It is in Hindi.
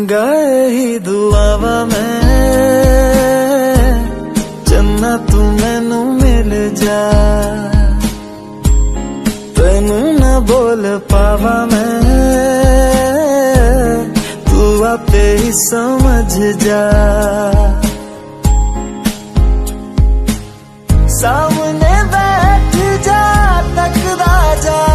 गए ही दुआवा मैं चन्ना तू मैनू मिल जा तेनू न बोल पावा मैं तू आपे ही समझ जा सामने बैठ जा तकदा जा